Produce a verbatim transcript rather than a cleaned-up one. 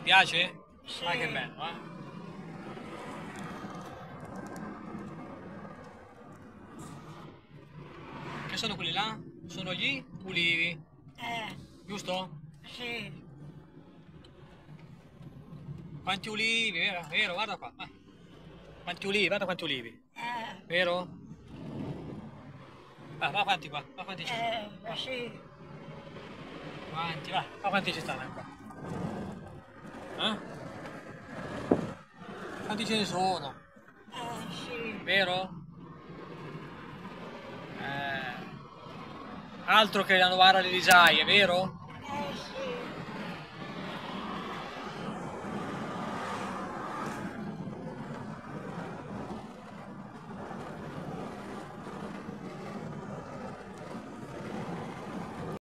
piace? Sì. Ah, che bello, eh? Che sono quelli là? Sono gli ulivi, Eh, giusto? sì. Quanti ulivi, vero? Vero, guarda qua. Ah. Quanti ulivi, guarda quanti ulivi. Eh, Vero? Va, va quanti qua, va quanti ci sono. eh, Va. sì. Quanti, va, va quanti ci stanno qua. Eh? Quanti ce ne sono? Eh, sì. Vero? Eh. Altro che la Novara di risaie, vero?